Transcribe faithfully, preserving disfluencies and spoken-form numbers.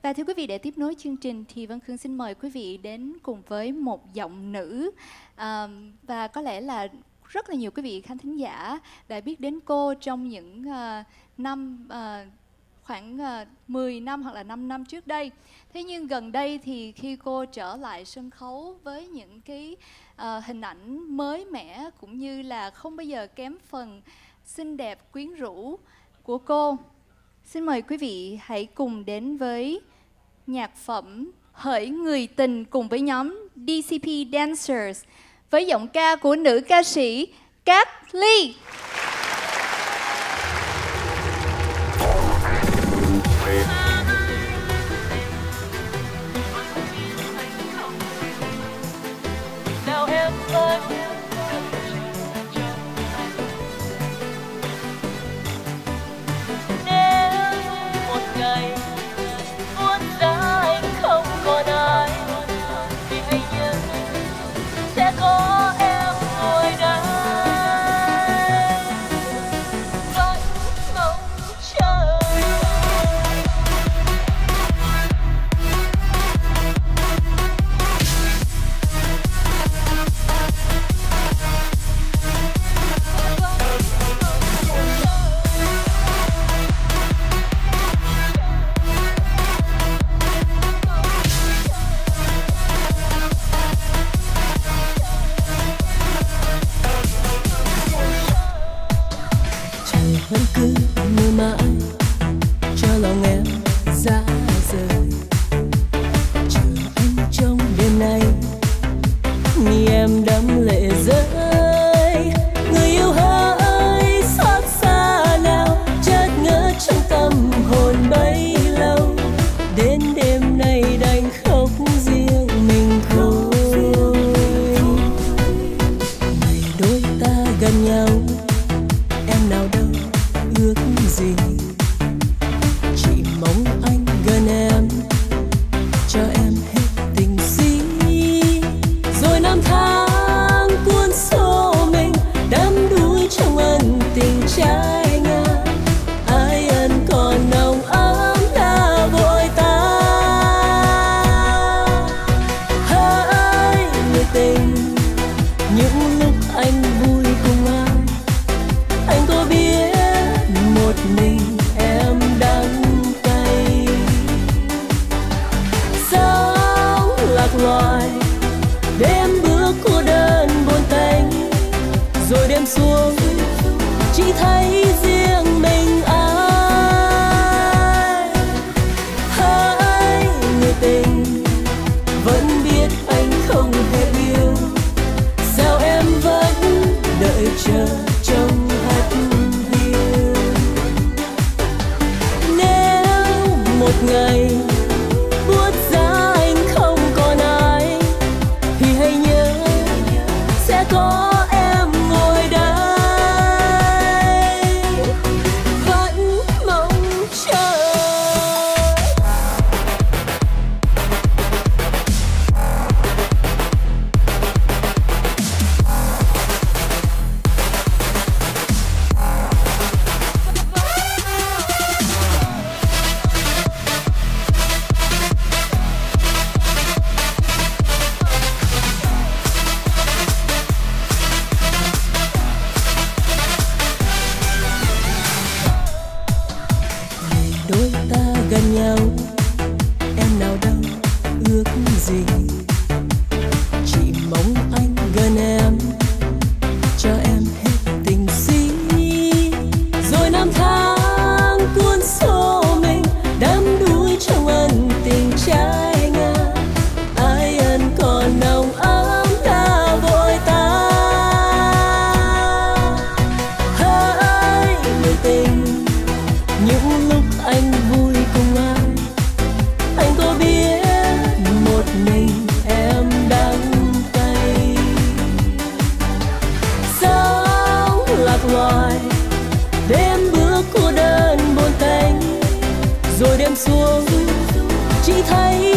Và thưa quý vị, để tiếp nối chương trình thì Vân Khương xin mời quý vị đến cùng với một giọng nữ à, và có lẽ là rất là nhiều quý vị khán thính giả đã biết đến cô trong những uh, năm uh, khoảng uh, mười năm hoặc là năm năm trước đây. Thế nhưng gần đây thì khi cô trở lại sân khấu với những cái uh, hình ảnh mới mẻ cũng như là không bao giờ kém phần xinh đẹp quyến rũ của cô, xin mời quý vị hãy cùng đến với nhạc phẩm Hỡi Người Tình cùng với nhóm đê xê pê Dancers với giọng ca của nữ ca sĩ Cát Ly. Nào em ơi, nếu một ngày buốt giá anh không còn ai thì hãy nhớ sẽ có em ngồi đây vẫn mong chờ. Vẫn cứ mưa mãi cho lòng em ra rời, chờ anh trong đêm nay mi em đẫm lệ rơi. Người yêu hỡi xót xa nào chợt ngỡ trong tâm hồn bấy lâu, đến đêm nay đành khóc riêng mình thôi. Ngày đôi ta gần nhau em nào đâu ước gì, chỉ mong anh gần em cho em hết tình si. Rồi năm tháng cuốn xô mình đắm đuối trong ân tình trái ngang, ai ân còn nồng ấm đã vội tan. Hỡi người tình, những lúc anh vui cùng ai, anh có biết một mình em đắng cay. Sống lạc loài đêm bước cô đơn buồn tênh, rồi đêm xuống chỉ thấy riêng mình ai. Hỡi người tình, vẫn biết anh không hề yêu, sao em vẫn đợi chờ trong hắt hiu. Nếu một ngày buốt giá anh không còn ai thì hãy nhớ sẽ có em ngồi đây vẫn mong chờ. Đôi ta gần nhau em nào đâu ước gì, chỉ mong anh gần em cho em hết tình si. Rồi năm tháng cuốn xô mình đắm đuối trong ân tình trái ngang, ai ân còn nồng ấm đã vội tan. Hỡi người tình, những lúc anh vui cùng ai, anh có biết một mình em đắng cay. Sống lạc loài đêm bước cô đơn buồn tênh, rồi đêm xuống chỉ thấy